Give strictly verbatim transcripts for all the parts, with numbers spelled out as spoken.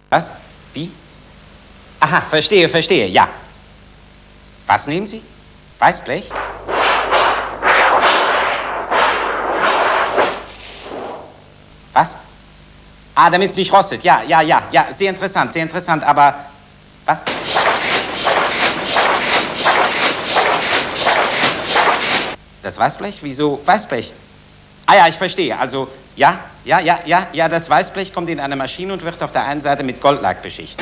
Was? Wie? Aha, verstehe, verstehe, ja. Was nehmen Sie? Weißblech? Was? Ah, damit es nicht rostet. Ja, ja, ja, ja, sehr interessant, sehr interessant, aber... Was? Das Weißblech? Wieso Weißblech? Ah ja, ich verstehe. Also, ja, ja, ja, ja, ja, das Weißblech kommt in eine Maschine und wird auf der einen Seite mit Goldlack beschichtet.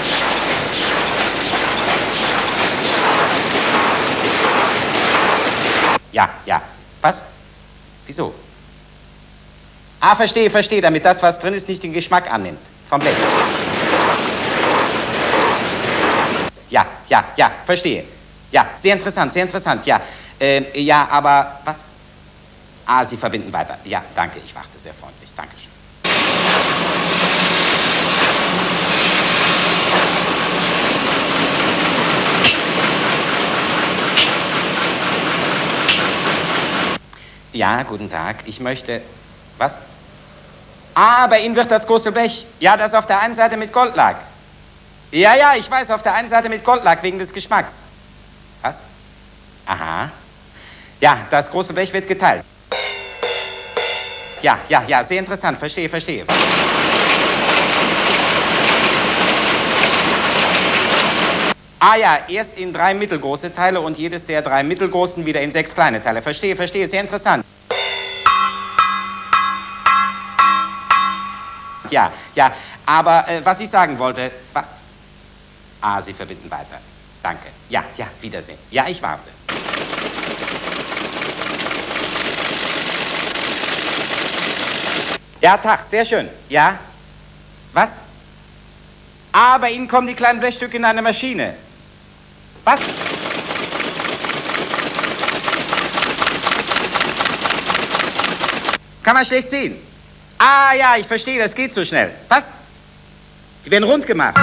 Ja, ja. Was? Wieso? Ah, verstehe, verstehe, damit das, was drin ist, nicht den Geschmack annimmt. Vom Blech. Ja, ja, ja, verstehe. Ja, sehr interessant, sehr interessant, ja. Äh, ja, aber was? Ah, Sie verbinden weiter. Ja, danke, ich warte sehr freundlich. Dankeschön. Ja, guten Tag. Ich möchte... Was? Ah, bei Ihnen wird das große Blech. Ja, das auf der einen Seite mit Goldlack. Ja, ja, ich weiß, auf der einen Seite mit Goldlack wegen des Geschmacks. Was? Aha. Ja, das große Blech wird geteilt. Ja, ja, ja, sehr interessant. Verstehe, verstehe. Ah ja, erst in drei mittelgroße Teile und jedes der drei mittelgroßen wieder in sechs kleine Teile. Verstehe, verstehe, sehr interessant. Ja, ja, aber äh, was ich sagen wollte, was? Ah, Sie verbinden weiter. Danke. Ja, ja, Wiedersehen. Ja, ich warte. Ja, Tag, sehr schön. Ja? Was? Ah, bei Ihnen kommen die kleinen Blechstücke in eine Maschine. Was? Kann man schlecht sehen. Ah, ja, ich verstehe, das geht so schnell. Was? Die werden rund gemacht.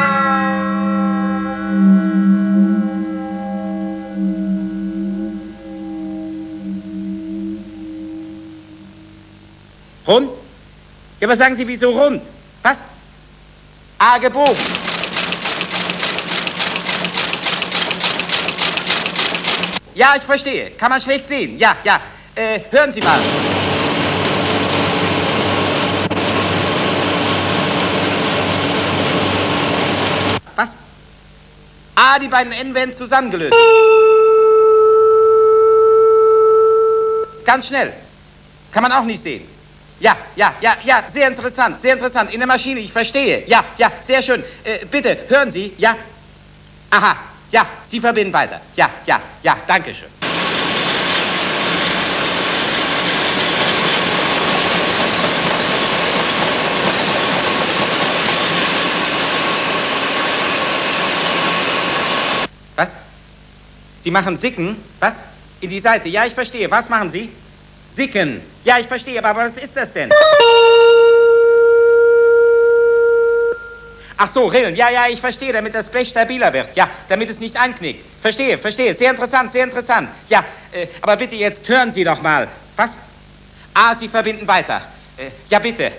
Rund? Ja, aber sagen Sie, wieso rund? Was? Ah, gebogen. Ja, ich verstehe. Kann man schlecht sehen. Ja, ja. Äh, hören Sie mal. Was? Ah, die beiden Enden werden zusammengelöst. Ganz schnell. Kann man auch nicht sehen. Ja, ja, ja, ja, sehr interessant, sehr interessant. In der Maschine, ich verstehe. Ja, ja, sehr schön. Äh, bitte, hören Sie, ja? Aha, ja, Sie verbinden weiter. Ja, ja, ja, danke schön. Was? Sie machen Sicken? Was? In die Seite. Ja, ich verstehe. Was machen Sie? Sicken. Ja, ich verstehe, aber, aber was ist das denn? Ach so, Rillen. Ja, ja, ich verstehe, damit das Blech stabiler wird. Ja, damit es nicht einknickt. Verstehe, verstehe. Sehr interessant, sehr interessant. Ja, äh, aber bitte jetzt hören Sie doch mal. Was? Ah, Sie verbinden weiter. Äh, ja, bitte.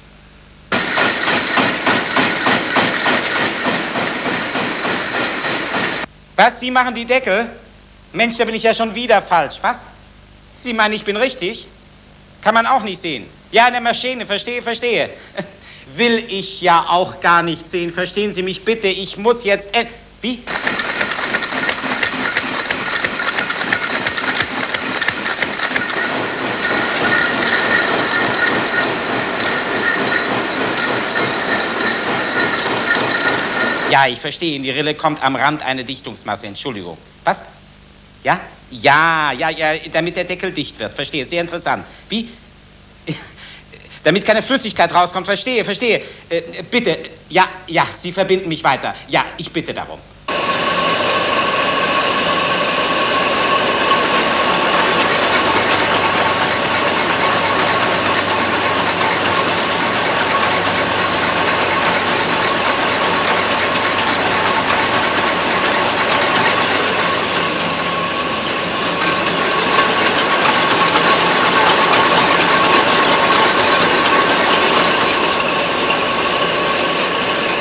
Was? Sie machen die Deckel? Mensch, da bin ich ja schon wieder falsch. Was? Sie meinen, ich bin richtig? Kann man auch nicht sehen. Ja, in der Maschine, verstehe, verstehe. Will ich ja auch gar nicht sehen. Verstehen Sie mich bitte, ich muss jetzt... Äh, wie? Ja, ich verstehe, in die Rille kommt am Rand eine Dichtungsmasse. Entschuldigung. Was? Ja? Ja, ja, ja, damit der Deckel dicht wird. Verstehe, sehr interessant. Wie? Damit keine Flüssigkeit rauskommt. Verstehe, verstehe. Äh, bitte, ja, ja, Sie verbinden mich weiter. Ja, ich bitte darum.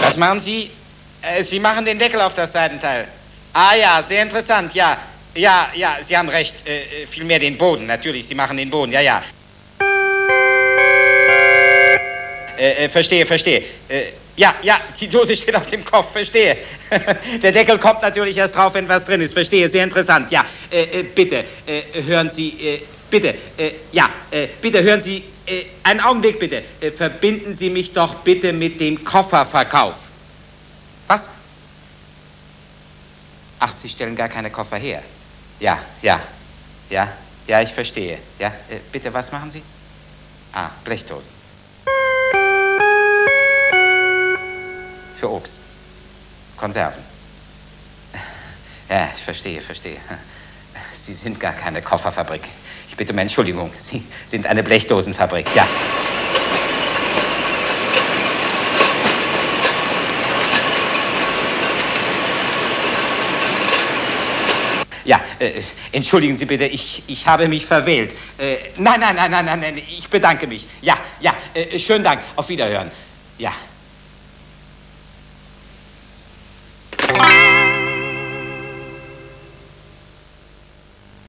Was machen Sie? Äh, Sie machen den Deckel auf das Seitenteil. Ah ja, sehr interessant, ja. Ja, ja, Sie haben recht. Äh, vielmehr den Boden, natürlich. Sie machen den Boden, ja, ja. Äh, äh, verstehe, verstehe. Äh, ja, ja, die Dose steht auf dem Kopf, verstehe. Der Deckel kommt natürlich erst drauf, wenn was drin ist, verstehe, sehr interessant. Ja, äh, äh, bitte, äh, hören Sie, äh, bitte, äh, ja, äh, bitte hören Sie, äh, einen Augenblick bitte. Äh, verbinden Sie mich doch bitte mit dem Kofferverkauf. Was? Ach, Sie stellen gar keine Koffer her. Ja, ja, ja, ja, ich verstehe. Ja, äh, bitte, was machen Sie? Ah, Blechdosen. Für Obst. Konserven. Ja, ich verstehe, verstehe. Sie sind gar keine Kofferfabrik. Ich bitte um Entschuldigung. Sie sind eine Blechdosenfabrik, ja. Ja, äh, entschuldigen Sie bitte, ich, ich habe mich verwählt. Äh, nein, nein, nein, nein, nein, nein, ich bedanke mich. Ja, ja, äh, schönen Dank. Auf Wiederhören. Ja.